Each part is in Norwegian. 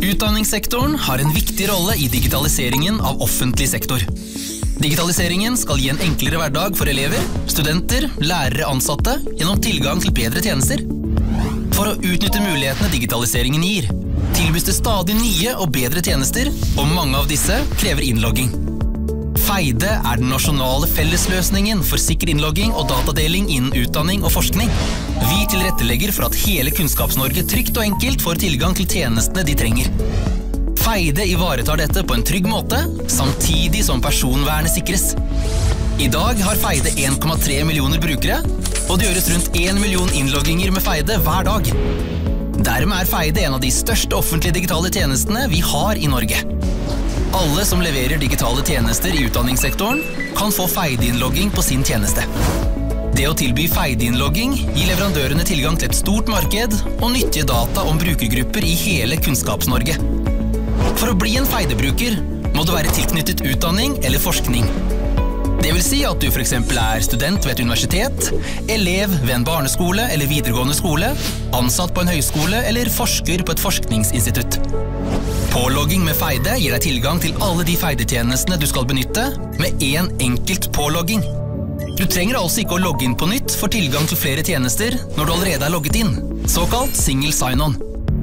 Utdanningssektoren har en viktig rolle i digitaliseringen av offentlig sektor. Digitaliseringen skal gi en enklere hverdag for elever, studenter, lærere, ansatte gjennom tilgang til bedre tjenester. For å utnytte mulighetene digitaliseringen gir, tilbys det stadig nye og bedre tjenester, og mange av disse krever innlogging. Feide er den nasjonale fellesløsningen for sikker innlogging og datadeling innen utdanning og forskning. Vi tilrettelegger for at hele Kunnskaps-Norge trygt og enkelt får tilgang til tjenestene de trenger. Feide ivaretar dette på en trygg måte, samtidig som personvernet sikres. I dag har Feide 1,3 millioner brukere, og det gjøres rundt 1 million innlogginger med Feide hver dag. Dermed er Feide en av de største offentlige digitale tjenestene vi har i Norge. Alle som leverer digitale tjenester i utdanningssektoren kan få Feide-innlogging på sin tjeneste. Det å tilby Feide-innlogging gir leverandørene tilgang til et stort marked og nyttige data om brukergrupper i hele Kunnskaps-Norge. For å bli en Feide-bruker må du være tilknyttet utdanning eller forskning. Det vil si at du for eksempel er student ved et universitet, elev ved en barneskole eller videregående skole, ansatt på en høyskole eller forsker på et forskningsinstitutt. Pålogging med Feide gir deg tilgang til alle de Feide-tjenestene du skal benytte med en enkelt pålogging. Du trenger altså ikke å logge inn på nytt for tilgang til flere tjenester når du allerede er logget inn, såkalt single sign-on.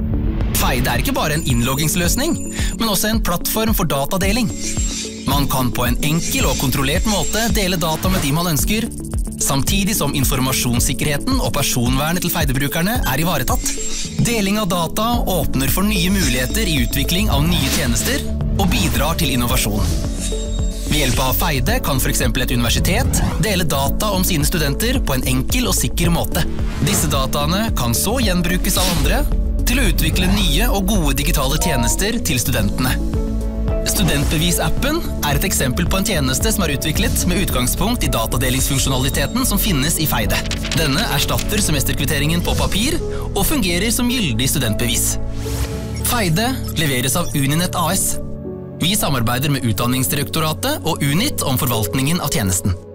Feide er ikke bare en innloggingsløsning, men også en plattform for datadeling. Man kan på en enkel og kontrollert måte dele data med de man ønsker, samtidig som informasjonssikkerheten og personvernet til Feide-brukerne er ivaretatt. Deling av data åpner for nye muligheter i utvikling av nye tjenester og bidrar til innovasjon. Ved hjelp av Feide kan for eksempel et universitet dele data om sine studenter på en enkel og sikker måte. Disse dataene kan så gjenbrukes av andre til å utvikle nye og gode digitale tjenester til studentene. Studentbevis-appen er et eksempel på en tjeneste som er utviklet med utgangspunkt i datadelingsfunksjonaliteten som finnes i Feide. Denne erstatter semesterkvitteringen på papir og fungerer som gyldig studentbevis. Feide leveres av Uninet AS. Vi samarbeider med Utdanningsdirektoratet og Unit om forvaltningen av tjenesten.